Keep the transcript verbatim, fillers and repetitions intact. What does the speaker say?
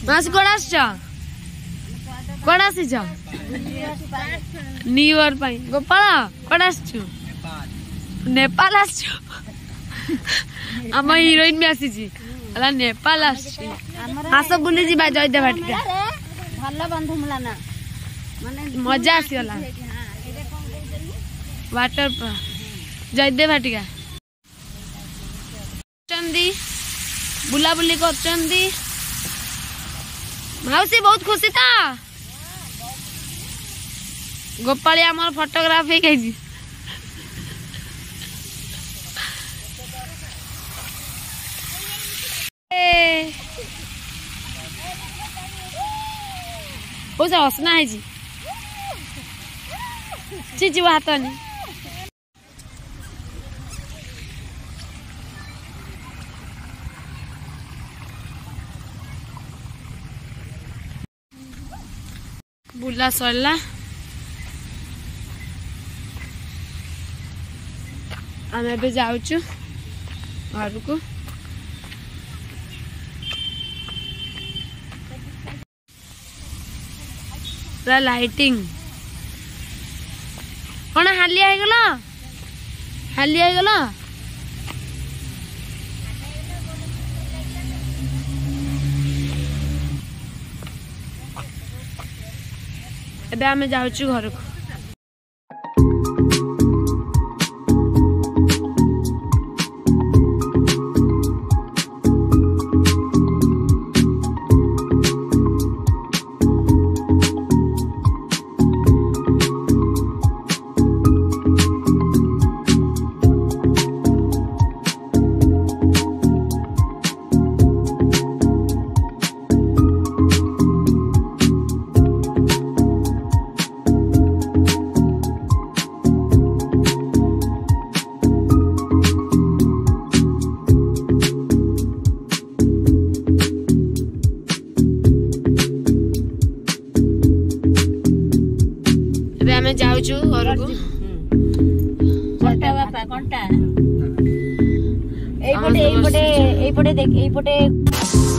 मासी कोड आछ कोड आसी छ न्यू ईयर पाई गोपाल कोड आछ नेपाल आछ हम हीरोइन में आसी छी अला नेपाल आछ हास बुली जी बा जयदेव भाटिका भल्ला बंधु मला ना माने मजा आसी होला वाटर जयदेव भाटिका चंदी बुला बुली कर चंदी माउसी बहुत खुशी था गोपाली आमर फोटोग्राफी कही बहुत सारा हसना है जी चीज वो हाथ नहीं बुला सरला आम ए जाऊँ घर को पूरा लाइटिंग कौन हालिया है गला हालिया है गला एबे आमे जाउछु घर को जाऊँ घर को कंटा बापा कंटा एपटे एपटे एपटे देख एपटे